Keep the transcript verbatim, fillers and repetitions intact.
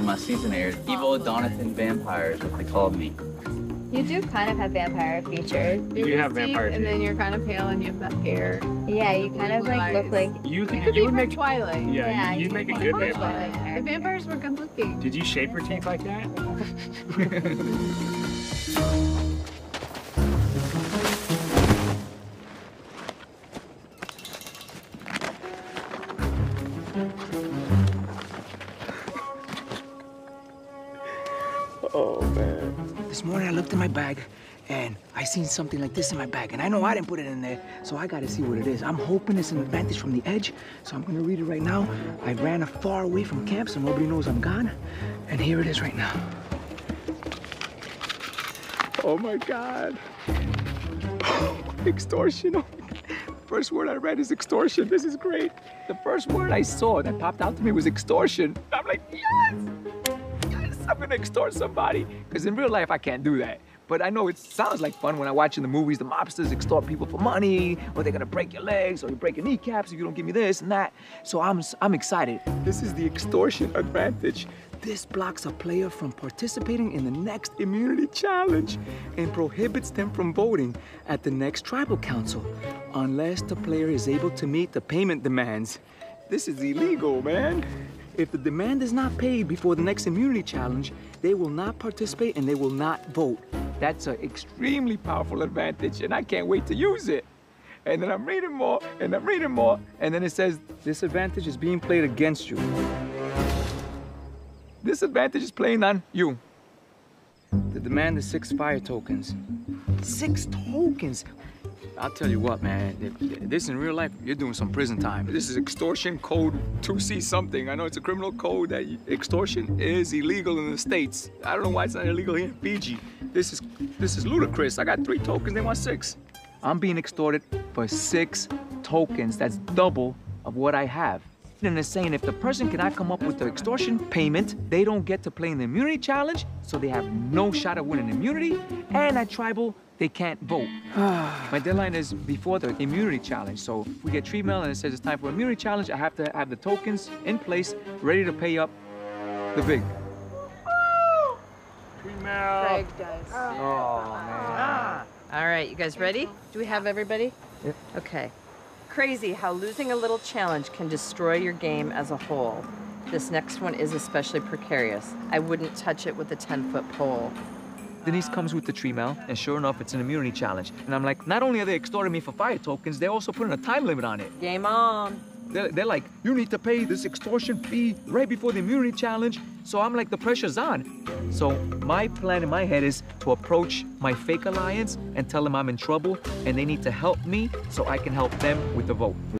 my season aired. Evil Donathan Vampire is what they called me. You do kind of have vampire features. You do have vampire and then you're kind of pale and you have that hair. Yeah, you kind of like look like. You, You think could you be would from make Twilight. Yeah, Yeah, you, you you'd make a could good be vampire. Twilight. The vampires were good looking. Did you shape your teeth like that? Oh, man. This morning I looked in my bag and I seen something like this in my bag. And I know I didn't put it in there, so I gotta see what it is. I'm hoping it's an advantage from the edge, so I'm gonna read it right now. I ran far away from camp so nobody knows I'm gone. And here it is right now. Oh my God. Extortion. Oh my God. First word I read is extortion. This is great. The first word I saw that popped out to me was extortion. I'm like, yes! Yes, I'm gonna extort somebody. Because in real life, I can't do that. But I know it sounds like fun when I watch in the movies, the mobsters extort people for money, or they're gonna break your legs, or you break your kneecaps if you don't give me this and that. So I'm, I'm excited. This is the extortion advantage. This blocks a player from participating in the next immunity challenge and prohibits them from voting at the next tribal council unless the player is able to meet the payment demands. This is illegal, man. If the demand is not paid before the next immunity challenge, they will not participate and they will not vote. That's an extremely powerful advantage, and I can't wait to use it. And then I'm reading more, and I'm reading more, and then it says, this advantage is being played against you. This advantage is playing on you. The demand is six fire tokens. Six tokens? I'll tell you what, man. If this in real life, you're doing some prison time. This is extortion code two C something. I know it's a criminal code that extortion is illegal in the States. I don't know why it's not illegal here in Fiji. This is, this is ludicrous. I got three tokens, they want six. I'm being extorted for six tokens. That's double of what I have. And it's saying if the person cannot come up with the extortion payment, they don't get to play in the immunity challenge, so they have no shot at winning immunity, and at tribal, they can't vote. My deadline is before the immunity challenge, so if we get tree mail and it says it's time for immunity challenge, I have to have the tokens in place, ready to pay up the vig. Tree mail. Greg does. Oh, man. All right, you guys ready? Do we have everybody? Yep. Okay. Crazy how losing a little challenge can destroy your game as a whole. This next one is especially precarious. I wouldn't touch it with a ten-foot pole. Denise comes with the tree mail, and sure enough, it's an immunity challenge. And I'm like, not only are they extorting me for fire tokens, they're also putting a time limit on it. Game on. They're, they're like, you need to pay this extortion fee right before the immunity challenge. So I'm like, the pressure's on. So my plan in my head is to approach my fake alliance and tell them I'm in trouble and they need to help me so I can help them with the vote.